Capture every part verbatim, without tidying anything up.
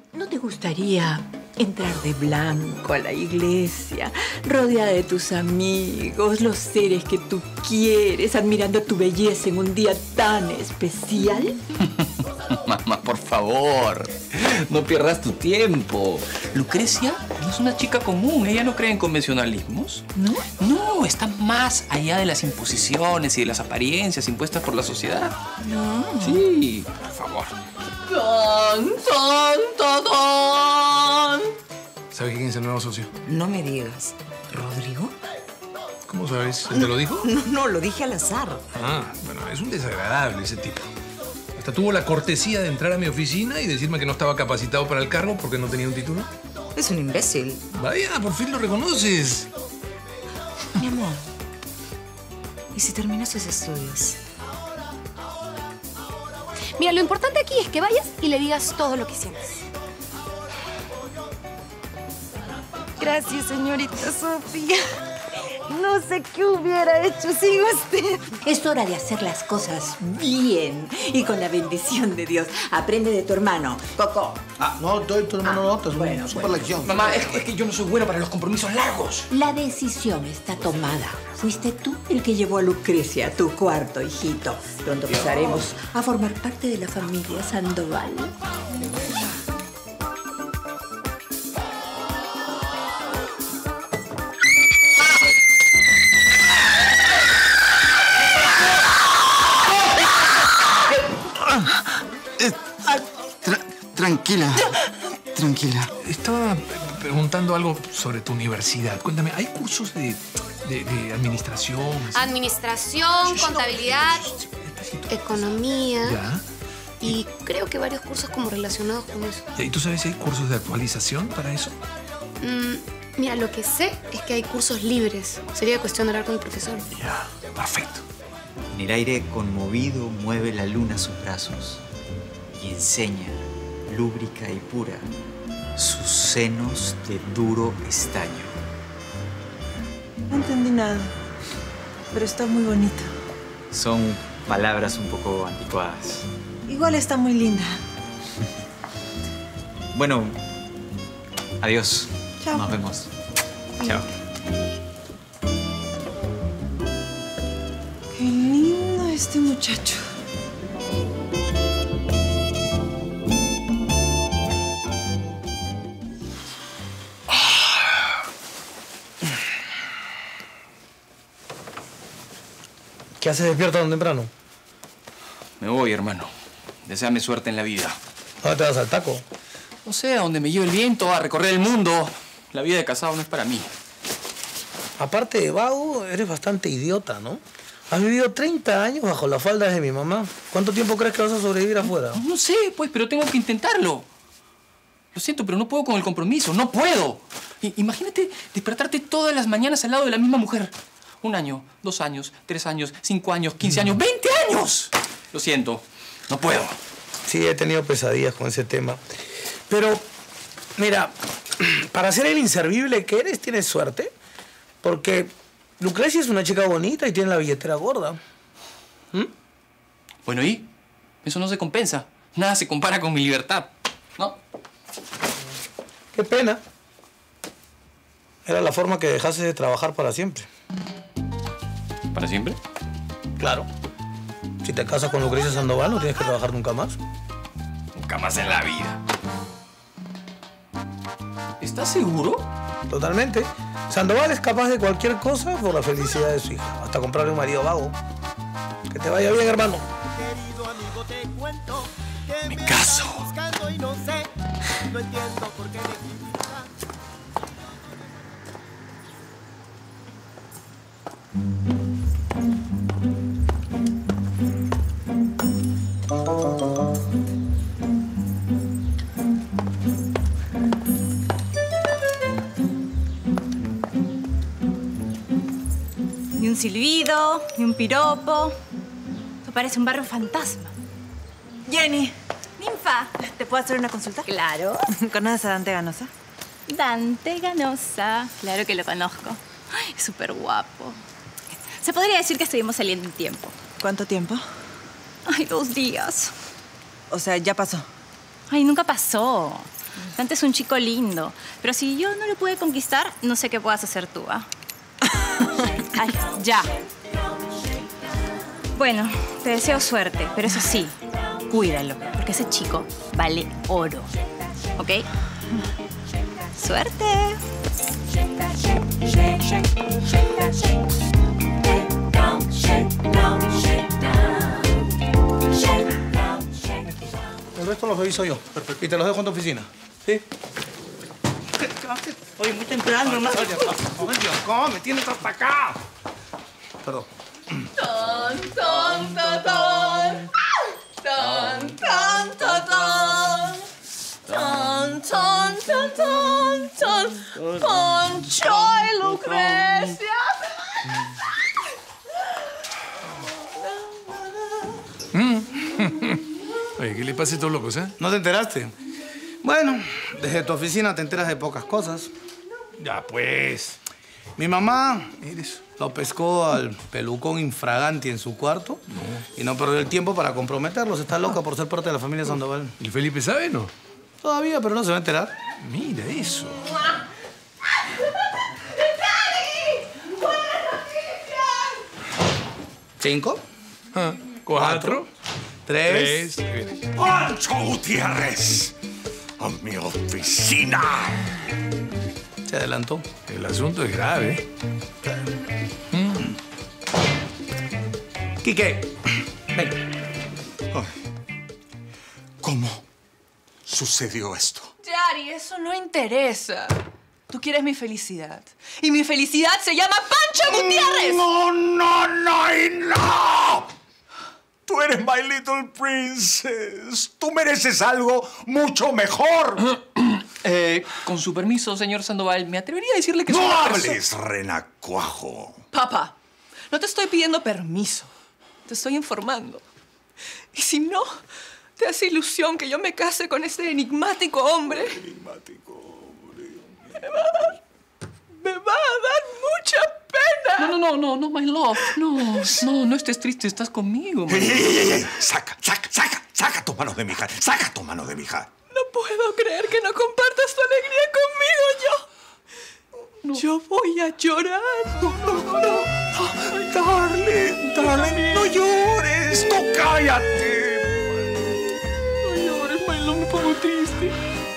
¿no te gustaría entrar de blanco a la iglesia, rodeada de tus amigos, los seres que tú quieres, admirando tu belleza en un día tan especial? Mamá, por favor, no pierdas tu tiempo. Lucrecia no es una chica común, ella no cree en convencionalismos. ¿No? No, está más allá de las imposiciones y de las apariencias impuestas por la sociedad. No. Sí, por favor. ¡Don, don, don, don! ¿Sabes quién es el nuevo socio? No me digas. ¿Rodrigo? ¿Cómo sabes? ¿Él te lo dijo? No, no, lo dije al azar. Ah, bueno, es un desagradable ese tipo. Hasta tuvo la cortesía de entrar a mi oficina y decirme que no estaba capacitado para el cargo porque no tenía un título. Es un imbécil. Vaya, por fin lo reconoces. Mi amor, ¿y si terminas sus estudios? Mira, lo importante aquí es que vayas y le digas todo lo que sientes. Gracias, señorita Sofía. No sé qué hubiera hecho sin usted. Es hora de hacer las cosas bien y con la bendición de Dios. Aprende de tu hermano, Coco. Ah, no, doy tu hermano Ah, notas. bueno, Una super bueno. lección. Mamá, es, es que yo no soy bueno para los compromisos largos. La decisión está tomada. Fuiste tú el que llevó a Lucrecia a tu cuarto, hijito. Pronto pasaremos a formar parte de la familia Sandoval. Tra tranquila, tranquila. Estaba preguntando algo sobre tu universidad. Cuéntame, ¿hay cursos de, de, de administración? así? Administración, contabilidad, Despacito. economía ¿Ya? y creo que varios cursos como relacionados con eso. ¿Y tú sabes si hay cursos de actualización para eso? Mm, mira, lo que sé es que hay cursos libres. Sería cuestión de hablar con el profesor. Ya, perfecto. En el aire conmovido mueve la luna sus brazos y enseña, lúbrica y pura, sus senos de duro estaño. No entendí nada, pero está muy bonito. Son palabras un poco anticuadas. Igual está muy linda. Bueno, adiós. Chao. Nos vemos. Chao. Qué lindo este muchacho. ¿Qué haces despierto tan temprano? Me voy, hermano. Deséame suerte en la vida. ¿Dónde te vas al taco? No sé, a donde me lleve el viento, a recorrer el mundo. La vida de casado no es para mí. Aparte de vago, eres bastante idiota, ¿no? Has vivido treinta años bajo las faldas de mi mamá. ¿Cuánto tiempo crees que vas a sobrevivir afuera? No sé, pues, pero tengo que intentarlo. Lo siento, pero no puedo con el compromiso. ¡No puedo! I- imagínate despertarte todas las mañanas al lado de la misma mujer. Un año, dos años, tres años, cinco años, quince años, veinte años. Lo siento, no puedo. Sí, he tenido pesadillas con ese tema. Pero, mira, para ser el inservible que eres, tienes suerte. Porque Lucrecia es una chica bonita y tiene la billetera gorda. ¿Mm? Bueno, ¿y? Eso no se compensa. Nada se compara con mi libertad, ¿no? Qué pena. Era la forma que dejaste de trabajar para siempre. ¿Para siempre? Claro. Si te casas con Lucrecia Sandoval, no tienes que trabajar nunca más. Nunca más en la vida. ¿Estás seguro? Totalmente. Sandoval es capaz de cualquier cosa por la felicidad de su hija. Hasta comprarle un marido vago. Que te vaya bien, hermano. Me caso. Ni un silbido, ni un piropo. Esto parece un barrio fantasma. Jenny, Ninfa. ¿te puedo hacer una consulta? Claro. ¿Conoces a Dante Ganosa? Dante Ganosa. Claro que lo conozco. Ay, es súper guapo. Se podría decir que estuvimos saliendo un tiempo. ¿Cuánto tiempo? Ay, dos días. O sea, ya pasó. Ay, nunca pasó. Dante es un chico lindo. Pero si yo no lo pude conquistar, no sé qué puedas hacer tú, ¿ah? Ay, ya. Bueno, te deseo suerte, pero eso sí, cuídalo, porque ese chico vale oro. ¿Ok? ¡Suerte! El resto los reviso yo. Perfecto. Y te los dejo en tu oficina. ¿Sí? Oye, muy temprano, hermano. Oye, oye, ¿cómo me tienes hasta acá? Perdón. Ton, ton, ton, ton. Ton, ton, ton, ton. Ton, ton, ton, ton, ton. Poncho y Lucrecia. Oye, ¿qué le pasa a estos locos, eh? ¿No te enteraste? Bueno, desde tu oficina te enteras de pocas cosas. Ya, pues. Mi mamá Eres. lo pescó al pelucón infraganti en su cuarto y no perdió el tiempo para comprometerlos. Está loca por ser parte de la familia Sandoval. ¿Y Felipe sabe, no? Todavía, pero no se va a enterar. Mira eso. Cinco, Ah, cuatro, tres. tres. ¡Pancho Gutiérrez! ¡A mi oficina! Se adelantó. El asunto es grave. Quique, ven. Ay, ¿cómo sucedió esto? Yari, eso no interesa. Tú quieres mi felicidad. Y mi felicidad se llama Pancho Gutiérrez. ¡No, no, no y no! Tú eres my little princess. Tú mereces algo mucho mejor. Eh, con su permiso, señor Sandoval, me atrevería a decirle que... ¡No soy una hables, perso- renacuajo! Papá, no te estoy pidiendo permiso. Te estoy informando. Y si no te hace ilusión que yo me case con este enigmático hombre... Enigmático, hombre. Me va a dar, me va a dar mucha pena. No, no, no, no, no, my love. No, no, no estés triste, estás conmigo, ¡Ey, my love. ey, ey, ey! Saca, saca, saca, saca tus manos de mi hija. Saca tus manos de mi hija. No puedo creer que no compartas tu alegría conmigo. Yo... No. Yo voy a llorar. No, no, no, no. Darling, darling, no llores. No, cállate. No llores, my love, me pongo triste.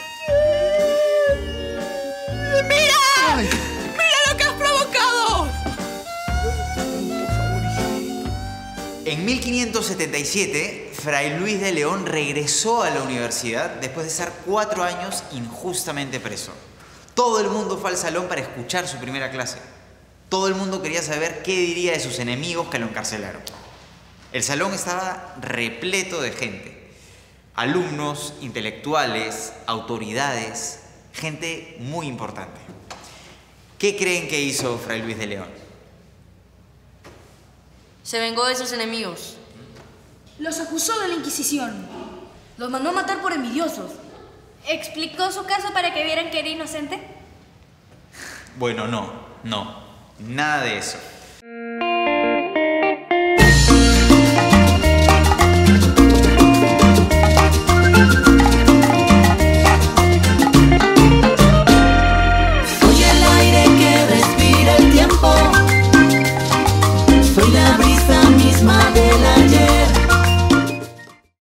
¡Mira! ¡Mira lo que has provocado! En mil quinientos setenta y siete, Fray Luis de León regresó a la universidad después de estar cuatro años injustamente preso. Todo el mundo fue al salón para escuchar su primera clase. Todo el mundo quería saber qué diría de sus enemigos que lo encarcelaron. El salón estaba repleto de gente. Alumnos, intelectuales, autoridades, gente muy importante. ¿Qué creen que hizo Fray Luis de León? Se vengó de sus enemigos. Los acusó de la Inquisición. Los mandó a matar por envidiosos. ¿Explicó su caso para que vieran que era inocente? Bueno, no, no, nada de eso.